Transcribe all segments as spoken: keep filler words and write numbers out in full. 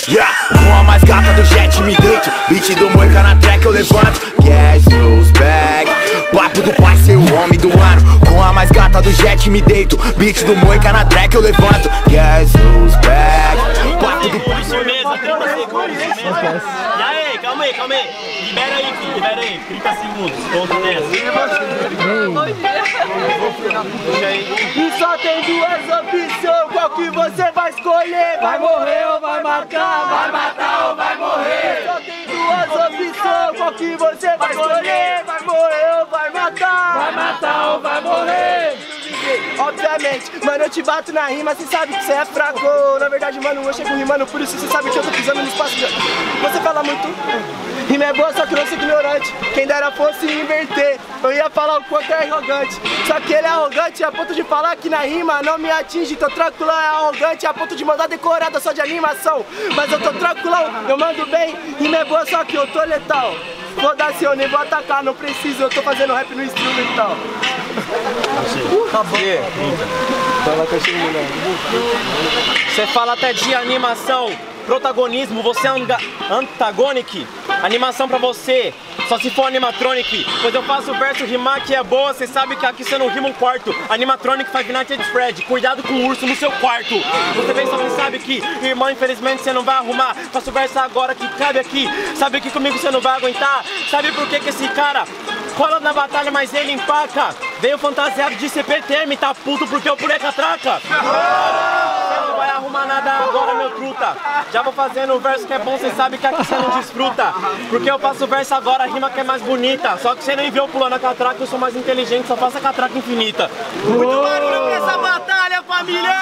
Yeah. Com a mais gata do jet me deito, beat do Moica na track eu levanto. Cash flows back, papo do pai ser o homem do ano. Com a mais gata do jet me deito, beat do Moica na track eu levanto. Cash flows back, papo do pai ser o homem do ano. E aí, calma aí, calma aí. Libera aí, filho, libera aí. trinta segundos, conta nessa. E só tem duas opções, qual que você vai escolher? Vai morrer ou vai matar? Vai matar ou vai morrer? Só tem duas opções, qual que você vai escolher? Vai morrer ou vai matar? Vai matar ou vai morrer? Obviamente, mano, eu te bato na rima, cê sabe que cê é fraco. Na verdade, mano, eu chego rimando, por isso cê sabe que eu tô pisando no espaço. Você fala muito, rima é boa, só que não sou ignorante. Quem dera fosse inverter, eu ia falar o quanto é arrogante. Só que ele é arrogante a ponto de falar que na rima não me atinge. Tô tranquilão, é arrogante a ponto de mandar decorada só de animação. Mas eu tô tranquilão, eu mando bem, rima é boa, só que eu tô letal. Foda-se, eu nem vou atacar, não preciso, eu tô fazendo rap no instrumental. Acabou. Você fala até de animação, protagonismo, você é antagonic. Animação pra você, só se for animatronic. Pois eu faço verso rimar que é boa, cê sabe que aqui você não rima um quarto. Animatronic Five Nights at Freddy, cuidado com o urso no seu quarto. Você bem só que sabe que, irmão, infelizmente você não vai arrumar. Faço verso agora que cabe aqui, sabe que comigo você não vai aguentar. Sabe por que que esse cara cola na batalha, mas ele empaca? Veio fantasiado de C P T M, tá puto porque eu pulei catraca. Você não vai arrumar nada agora, meu truta. Já vou fazendo o verso que é bom, cê sabe que aqui você não desfruta. Porque eu faço o verso agora, a rima que é mais bonita. Só que você nem viu pulando a catraca, eu sou mais inteligente, só faço a catraca infinita. Muito barulho pra essa batalha, família!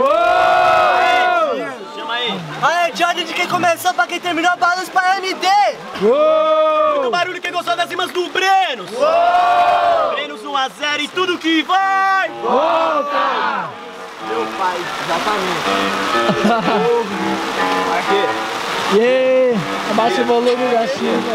Aí, chama aí. Aí, Johnny, de quem começou pra quem terminou, balanço pra M D! Muito barulho quem gostou das rimas do Brenos! Brenos um a zero e tudo que vai! Volta! Meu pai, exatamente. Aqui. Yeah. Abaixa o volume da Chica.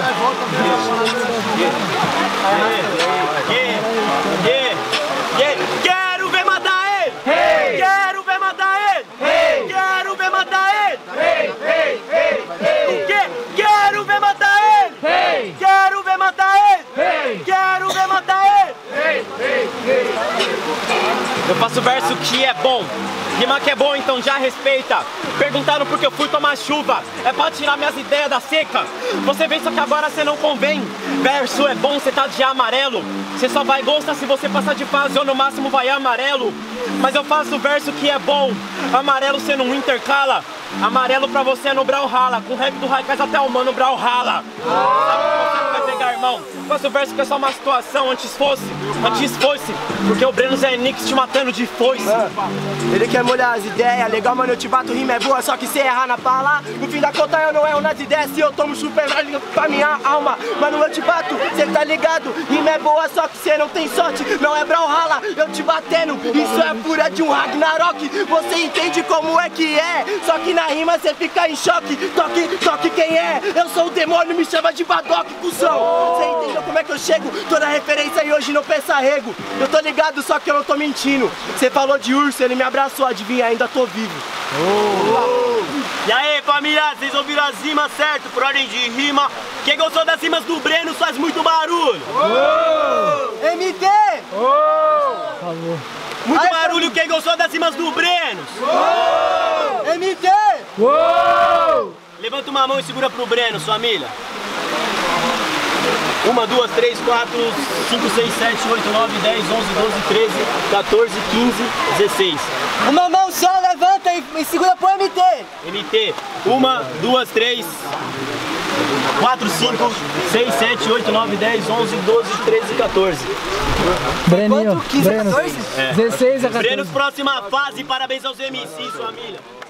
Quero ver matar ele! Hey! Quero ver matar ele! Hey! Quero ver matar ele! Hey, hey, hey, hey! Que- Quero ver matar ele! Hey! Quero ver matar ele! Hey! Quero ver matar ele! Hey, hey, hey! Eu faço verso que é bom, rima que é bom, então já respeita. Perguntaram por que eu fui tomar chuva, é pra tirar minhas ideias da seca. Você vem, só que agora você não convém. Verso é bom, cê tá de amarelo. Cê só vai gostar se você passar de fase ou no máximo vai amarelo. Mas eu faço verso que é bom, amarelo cê não intercala. Amarelo pra você é no Brawlhalla, com rap do Raikais até o mano Brawlhalla. Sabe que você não vai pegar, irmão? Faço verso que é só uma situação, antes fosse, antes fosse. Porque o Brenos é Nix te matando de foice. Ah, ele quer molhar as ideias, legal, mano, eu te bato, rima é boa, só que cê errar na bala. No fim da conta eu não erro nas ideias, se eu tomo super pra minha alma. Mano, eu te bato, cê tá ligado, rima é boa, só que cê não tem sorte. Não é Brawlhalla, eu te batendo, isso é fúria de um Ragnarok. Você entende como é que é, só que na rima cê fica em choque. Toque, toque quem é, eu sou o demônio, me chama de Badoc, cuzão. Cê entendeu como é que eu chego, toda referência e hoje não pensa rego. Eu tô ligado, só que eu não tô mentindo. Cê falou de urso, ele me abraçou, adivinha, ainda tô vivo. Oh. E aí, família, vocês ouviram as rimas certo, por ordem de rima. Quem gostou das rimas do Brenos faz muito barulho. Oh. M D! Oh. Muito Ai, barulho quem gostou das rimas do Brenos. Oh. M D! Oh. Levanta uma mão e segura pro Brenos, família. Uma, duas, três, quatro, cinco, seis, sete, oito, nove, dez, onze, doze, treze, quatorze, quinze, dezesseis. Uma mão só, levanta e, e segura pro M T. M T. Uma, duas, três, quatro, cinco, seis, sete, oito, nove, dez, onze, doze, treze, quatorze. Breninho, quinze, Brenos. quatorze? É. dezesseis a quatorze. Brenos, próxima fase. Parabéns aos M Cs, família.